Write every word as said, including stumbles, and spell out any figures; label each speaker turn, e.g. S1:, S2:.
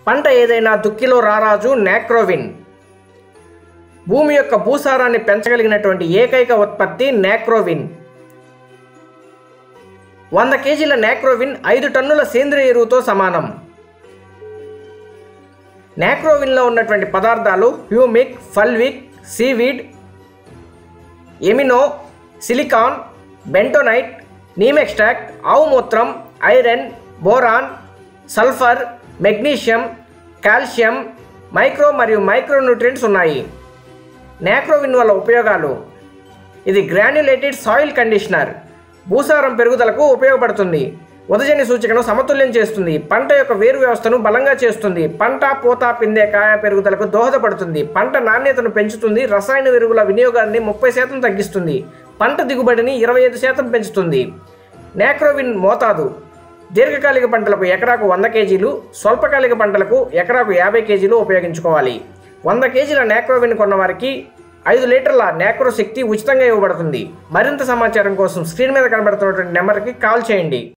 S1: పంట ఏదైనా దుక్కిలో రారాజు నాక్రోవిన్. భూమి యొక్క భూసారాన్ని పెంచగలిగినటువంటి ఏకైక ఉత్పత్తి నాక్రోవిన్. వంద కేజీల నాక్రోవిన్ ఐదు టన్నుల సేంద్రియ ఎరువుతో సమానం. నాక్రోవిన్లో ఉన్నటువంటి పదార్థాలు humic, fulvic, seaweed, amino, silicon, bentonite, neem extract, ఆవు మూత్రం, iron, boron, sulphur, magnesium, calcium, micro మరియు మైక్రో న్యూట్రియంట్స్ ఉన్నాయి. నాక్రోవిన్ వల్ల ఉపయోగాలు: ఇది గ్రాన్యులేటెడ్ సాయిల్ కండిషనర్, భూసారం పెరుగుదలకు ఉపయోగపడుతుంది. ఉదజని సూచికను సమతుల్యం చేస్తుంది. పంట యొక్క వేరు వ్యవస్థను బలంగా చేస్తుంది. పంట, పూత, పిందె, కాయ పెరుగుదలకు దోహదపడుతుంది. పంట నాణ్యతను పెంచుతుంది. రసాయన ఎరువుల వినియోగాన్ని ముప్పై శాతం తగ్గిస్తుంది. పంట దిగుబడిని ఇరవై ఐదు శాతం పెంచుతుంది. నాక్రోవిన్ మోతాదు: దీర్ఘకాలిక పంటలకు ఎకరాకు వంద కేజీలు, స్వల్పకాలిక పంటలకు ఎకరాకు యాభై కేజీలు ఉపయోగించుకోవాలి. వంద కేజీల నాక్రోవిన్ కొన్న వారికి ఐదు లీటర్ల నాక్రో శక్తి ఉచితంగా ఇవ్వబడుతుంది. మరింత సమాచారం కోసం స్క్రీన్ మీద కనబడుతున్నటువంటి నెంబర్కి కాల్ చేయండి.